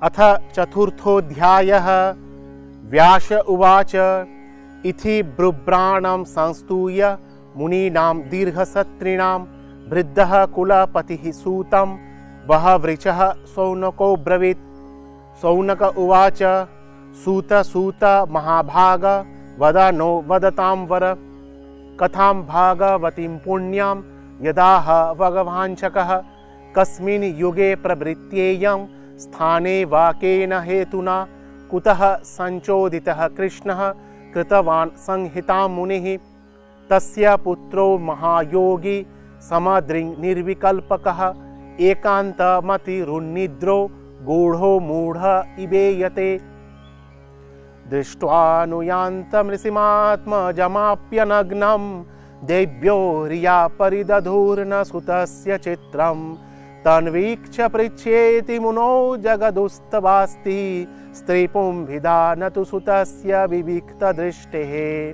अथ चतुर्थोऽध्यायः। व्यास उवाच इति ब्रुभ्राणं संस्तूय मुनीनां दीर्घसत्रिणां वृद्धः कुलपतिः सूतं वह वृचः सौनको ब्रवीत्। सौनक उवाच सूत सूत महाभाग वद नो वदतां वर कथां भागवतीं पुण्यां यदाह भगवाञ्छकः कस्मिन् युगे प्रवृत्त्येयं स्थाने वा केन हेतुना कुतः संचोदितः कृष्णः कृतवान् संहितां मुनिः। तस्य पुत्रो महायोगी समदृङ् निर्विकल्पकः एकान्तमतिरुन्निद्रो गूढो मूढ इवेयते। दृष्ट्वानुयान्तमृषिमात्मजमाप्यनग्नं देव्यो रिया परिदधूर्न सुतस्य चित्रं तन्वीक्ष्य पृच्छेति मुनो जगदुस्तवास्ति स्त्रीपुंभिदा न तु सुतस्य विविक्तदृष्टेः।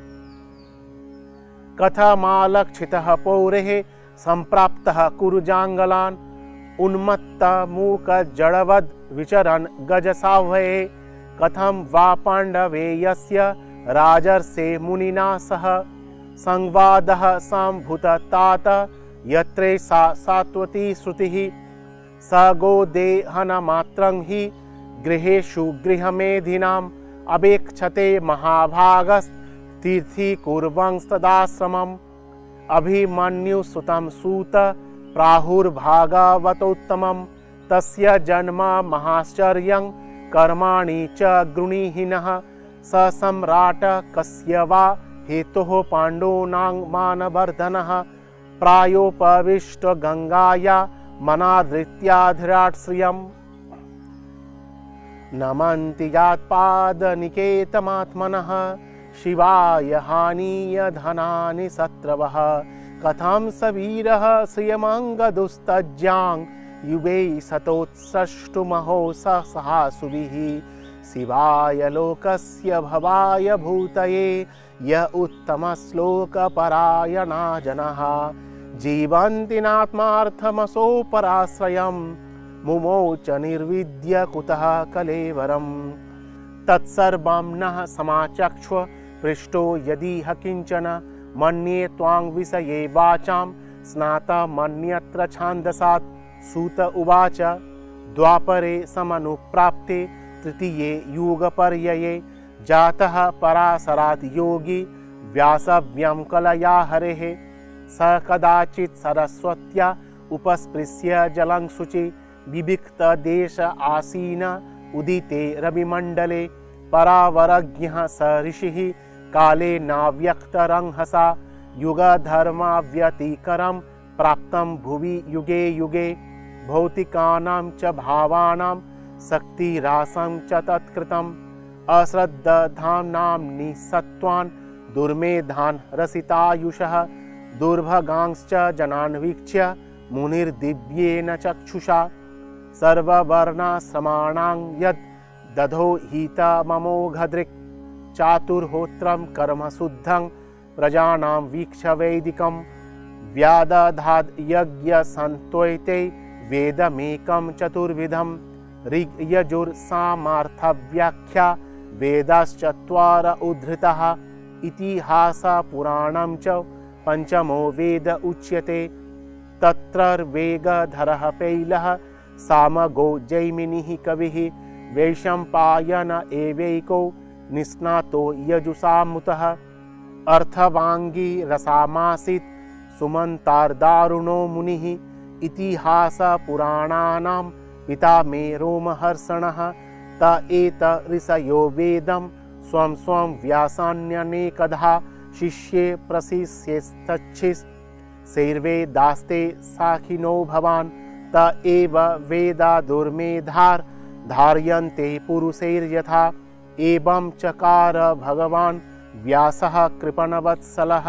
कथमालक्षितः पौरेः सम्प्राप्तः कुरुजाङ्गलान् उन्मत्तमूकजडवद् विचरन् गजसाह्वये कथं वा पाण्डवेयस्य राजर्षे मुनिना सह संवादः सम्भूततात यत्रे सा सात्वती श्रुतिः स गोदेहनमात्रं हि गृहेषु गृहमेधिनाम् अपेक्षते महाभागस्तीर्थीकुर्वंस्तदाश्रमम्। अभिमन्युसुतं सूत प्राहुर्भागवतोत्तमं तस्य जन्म महाश्चर्यं कर्माणि च गृणीहिनः स सम्राट कस्य वा हेतुः पाण्डूनां मानवर्धनः प्रायोपविष्ट गंगाया मनादृत्याधिराट्श्रियम्। नमन्ति यात्पादनिकेतमात्मनः शिवाय हानीय धनानि शत्रवः कथं स वीरः श्रियमङ्गदुस्तज्जां युगे सतोत्सष्टुमहो सहासुभिः शिवाय लोकस्य भवाय भूतये य उत्तमश्लोकपरायणा जनः जीवन्ति नात्मार्थमसो पराश्रयं मुमोच निर्विद्य कुतः कलेवरम्। तत्सर्वं नः समाचक्ष्व पृष्टो यदिह किञ्चन मन्ये त्वां विषये वाचां स्नातमन्यत्र छान्दसात्। सूत उवाच द्वापरे समनुप्राप्ते तृतीये युगपर्यये जातः पराशरात् योगी व्यासव्यं कलया हरेः स कदाचित् सरस्वत्या उपस्पृश्य जलं शुचि विविक्तदेश आसीन उदिते रविमण्डले परावरज्ञः स ऋषिः काले नाव्यक्तरंहसा युगधर्माव्यतिकरं प्राप्तं भुवि युगे युगे भौतिकानां च भावानां शक्तिरासं च तत्कृतम् अश्रद्धधाम्नां निसत्त्वान् दुर्मेधान् रसितायुषः दुर्भगांश्च जनान् वीक्ष्य मुनिर्दिव्येन चक्षुषा सर्ववर्णाश्रमाणां यद् दधो हितममोघदृक् चातुर्होत्रं कर्म शुद्धं प्रजानां वीक्ष्य वैदिकं व्यादधाद् यज्ञसन्त्वयिते वेदमेकं चतुर्विधं ऋग्यजुर्सामार्थव्याख्या वेदाश्चत्वार उद्धृतः इतिहासपुराणं च पंचमो वेद उच्यते तत्रर्वेगधरः पैलः सामगो जैमिनिः कविः वैशम्पायन एवैको निस्नातो यजुषामुतः अर्थवाङ्गी रसामासीत् सुमन्तार्दारुणो मुनिः इतिहासपुराणानां पिता मे रोमहर्षणः त एत ऋषयो वेदं स्वं स्वं व्यासान्यनेकधा शिष्ये प्रशिष्येस्तच्छिस् शैर्वेदास्ते साखिनो भवान् त एव वेदा दुर्मेधार् धार्यन्ते पुरुषैर्यथा एवं चकार भगवान् व्यासः कृपणवत्सलः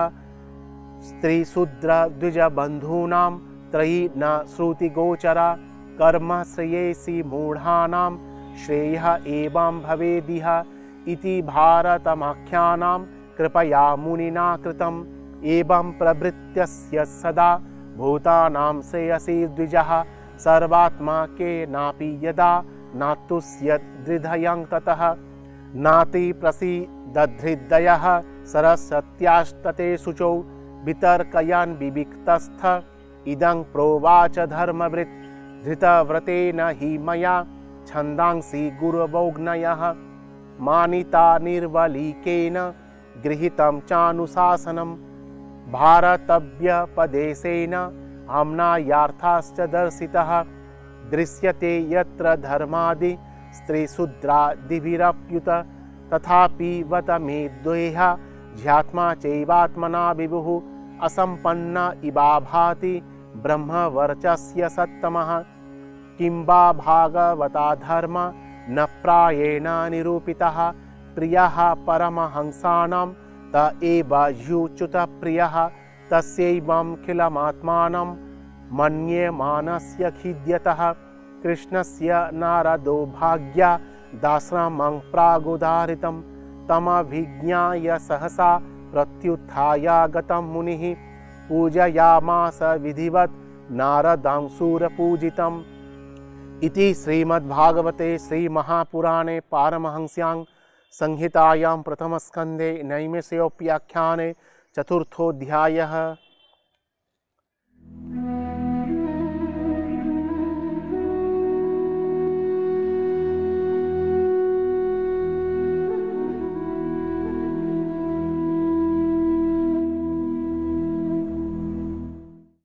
स्त्रीशूद्रद्विजबन्धूनां त्रयी न श्रुतिगोचरा कर्म श्रेयसी मूढानां श्रेयः एवं भवेदिह इति भारतमाख्यानां कृपया मुनिना कृतम् एवं प्रवृत्त्यस्य सदा भूतानां श्रेयसी द्विजः सर्वात्मा केनापि यदा नातुस्यदृधयं ततः नाति प्रसीदधृदयः सरस्वत्यास्तते शुचौ वितर्कयन् विविक्तस्थ इदं प्रोवाच धर्मवृत् धृतव्रतेन हि मया छन्दांसि गुरवोऽग्नयः मानिता निर्वलीकेन गृहीतं चानुशासनं भारतव्यपदेशेन आम्नायार्थाश्च दर्शितः दृश्यते यत्र धर्मादि स्त्रीशूद्रादिभिरप्युत तथापि वत मे द्वेहा ध्यात्मा चैवात्मना विभुः असम्पन्न इवा भाति ब्रह्मवर्चस्य सत्तमः किं वा भागवता धर्म न प्रायेण निरूपितः प्रियः परमहंसानां त एव युच्युतप्रियः तस्यैवमखिलमात्मानं मन्यमानस्य खिद्यतः कृष्णस्य नारदो भाग्या दाश्रमं प्रागुदाहृतं तमभिज्ञाय सहसा प्रत्युत्थायागतं मुनिः पूजयामास विधिवत् नारदं शूरपूजितम् इति श्रीमद्भागवते श्रीमहापुराणे पारमहंस्यां संहितायां प्रथमस्कन्धे नैमिषयोपाख्याने चतुर्थोऽध्यायः।